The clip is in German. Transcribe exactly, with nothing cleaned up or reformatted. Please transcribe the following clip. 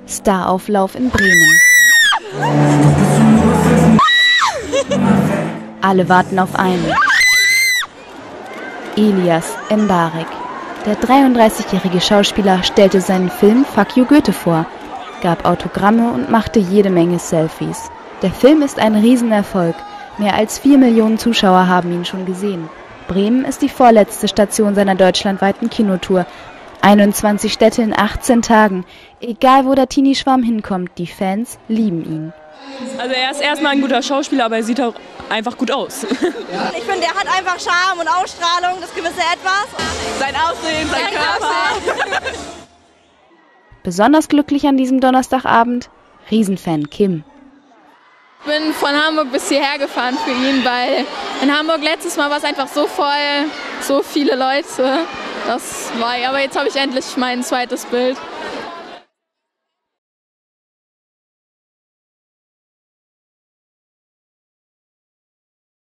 Starauflauf in Bremen. Alle warten auf einen. Elias Mbarek. Der dreiunddreißigjährige Schauspieler stellte seinen Film Fuck You Goethe vor, gab Autogramme und machte jede Menge Selfies. Der Film ist ein Riesenerfolg. Mehr als vier Millionen Zuschauer haben ihn schon gesehen. Bremen ist die vorletzte Station seiner deutschlandweiten Kinotour. einundzwanzig Städte in achtzehn Tagen. Egal wo der Teenie-Schwarm hinkommt, die Fans lieben ihn. Also er ist erstmal ein guter Schauspieler, aber er sieht auch einfach gut aus. Ich finde, er hat einfach Charme und Ausstrahlung, das gewisse Etwas. Sein Aussehen, sein, sein Körper. Besonders glücklich an diesem Donnerstagabend Riesenfan Kim. Ich bin von Hamburg bis hierher gefahren für ihn, weil in Hamburg letztes Mal war es einfach so voll, so viele Leute. Das war, aber jetzt habe ich endlich mein zweites Bild.